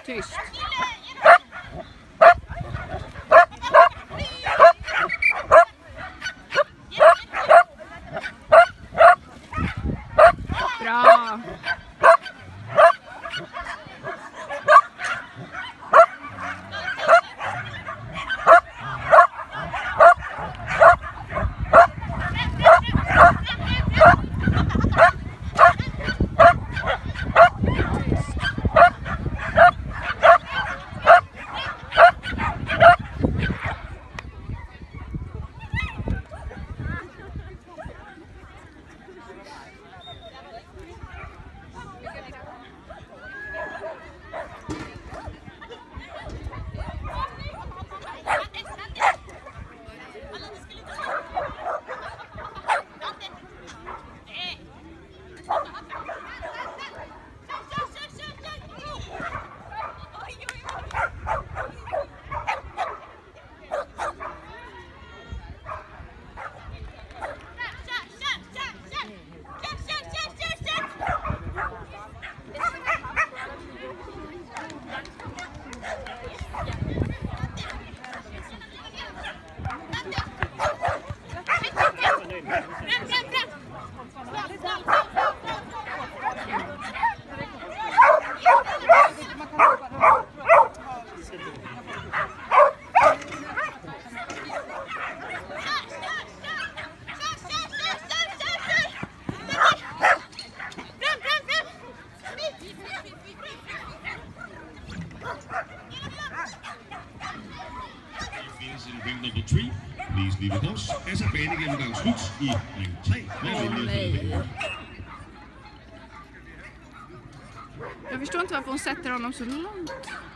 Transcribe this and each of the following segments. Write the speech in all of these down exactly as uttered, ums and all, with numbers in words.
Tyst. Bra. Please leave it us. Er så banegennemgang slut i ring tre. Åh nej. Jag förstår inte varför hon sätter honom så långt.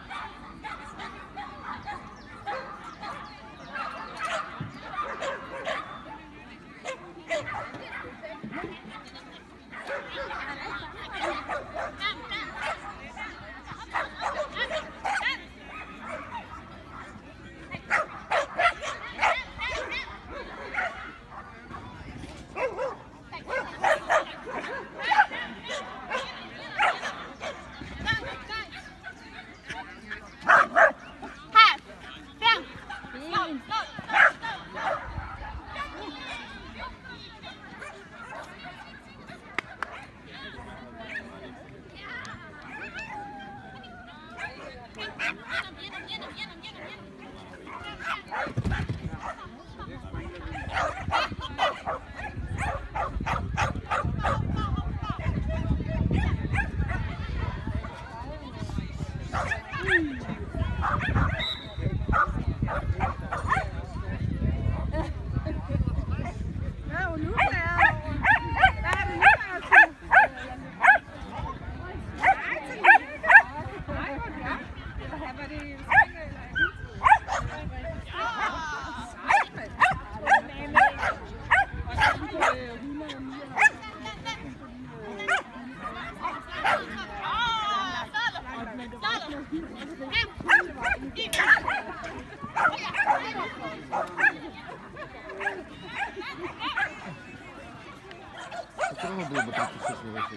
Странно было бы так все сложить.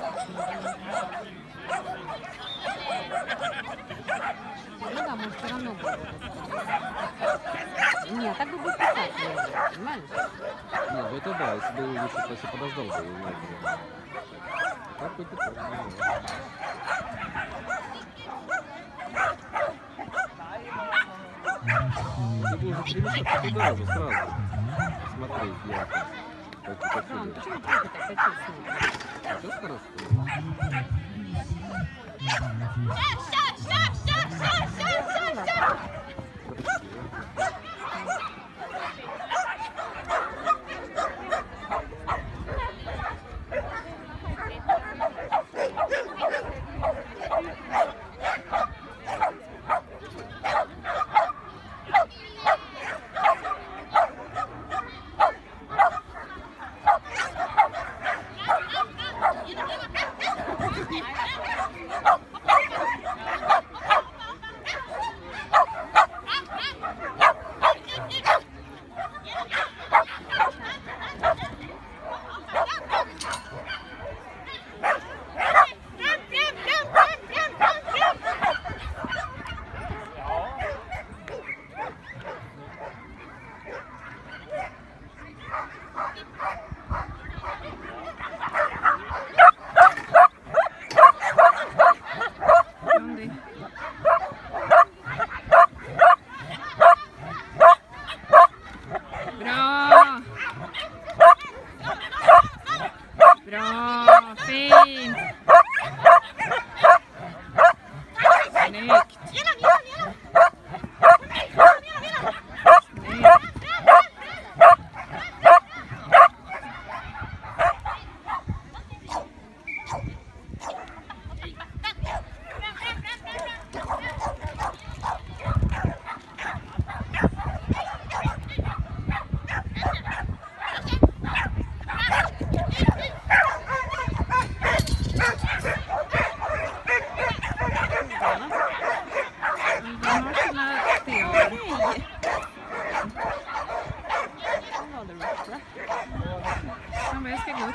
Ну да, может, все равно будет. Нет, так бы будет писать, понимаешь? Нет, ну это да, если бы лучше если подождал бы его. Так бы писать. Ты бы уже привыкла туда уже сразу смотреть, я. Как, как а, ну почему ты так хотел смотреть? Сейчас хорошо.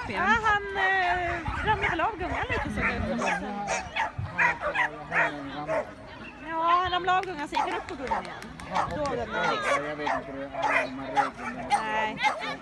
upp igen? Ja, han eh, ramlade väl av gungan lite så det. Ja, han ramlade av gungan så gick han upp på gungan igen. Då var det någonting. Jag vet inte hur de här reglerna. Nej.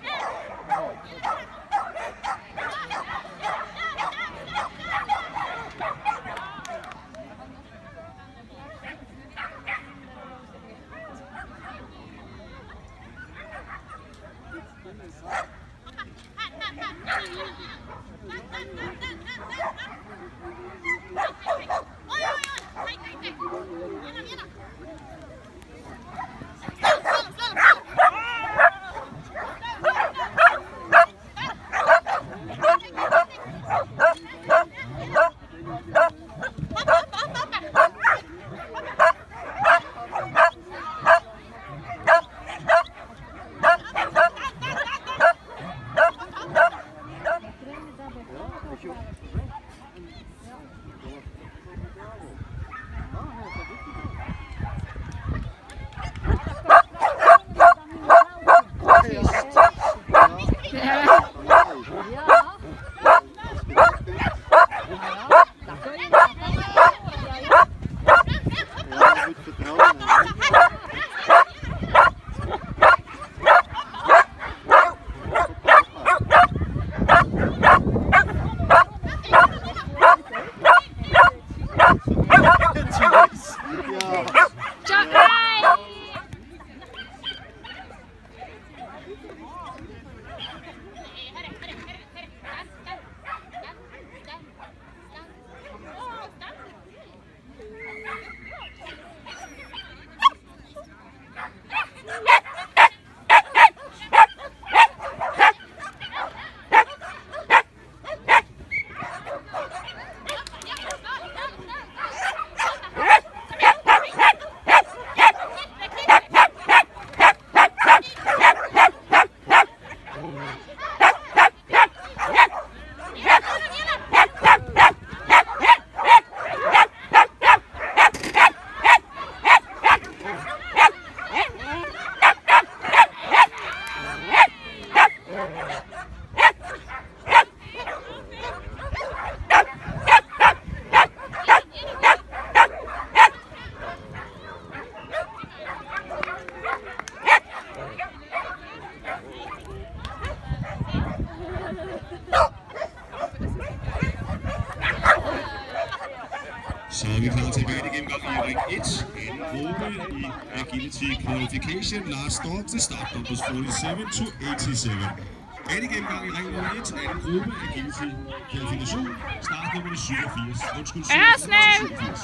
Så er vi klar til tilbage igen gang i ring et. En gruppe i Agility Qualification. Last start til start numbers forty-seven to eighty-seven. Anden gennemgang i ring nummer et. Anden gruppe Agility Qualification. Start nummer syvogfirs. Undskyld, syvogfirs.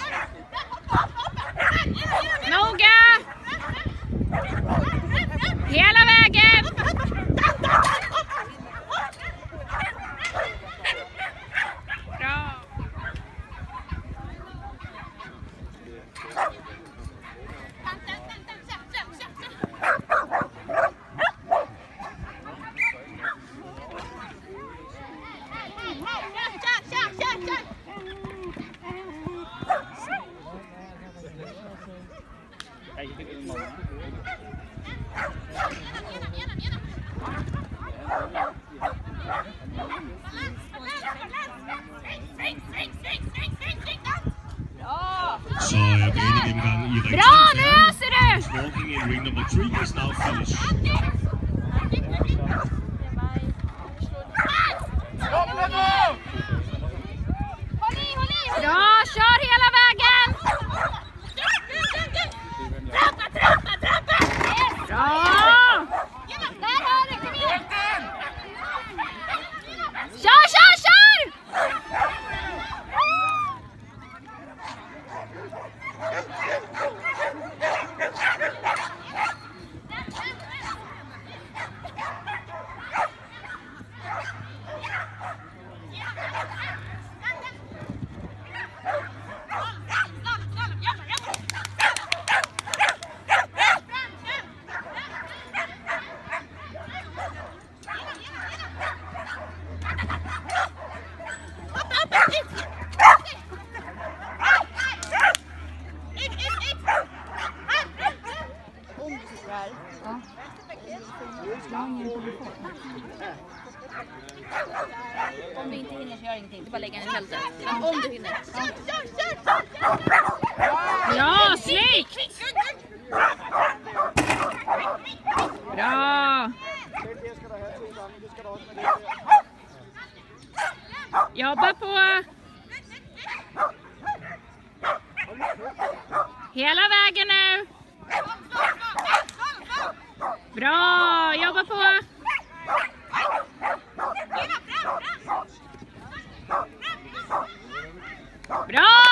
Noga! Hela vägen! Bra! Så er banegennemgangen i ring Bra, nu öser du! Walking in ring number three is now finished. Bra, kör hela vägen! Bra! Kör, kör, kör! Right. Ja. Jag har ingen telefon. Om du inte hinner så gör ingenting. Du bara lägger den i tältet. Men om du hinner. Ja, snyggt! Bra! Jobba på! Hela vägen nu! Bra! Jobba på! Bra!